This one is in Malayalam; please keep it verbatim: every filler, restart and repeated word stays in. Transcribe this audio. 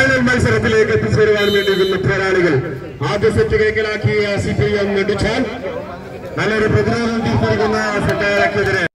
ഫൈനൽ മത്സരത്തിലേക്ക് എത്തിച്ചേരുവാൻ വേണ്ടിയിരുന്ന പോരാളികൾ ആദ്യ സെറ്റ് കൈക്കലാക്കിയ സി പി എം നെടിച്ചാൽ നല്ലൊരു പ്രതിരോധം തീർത്തിരിക്കുന്ന സെറ്റുകാർക്കെതിരെ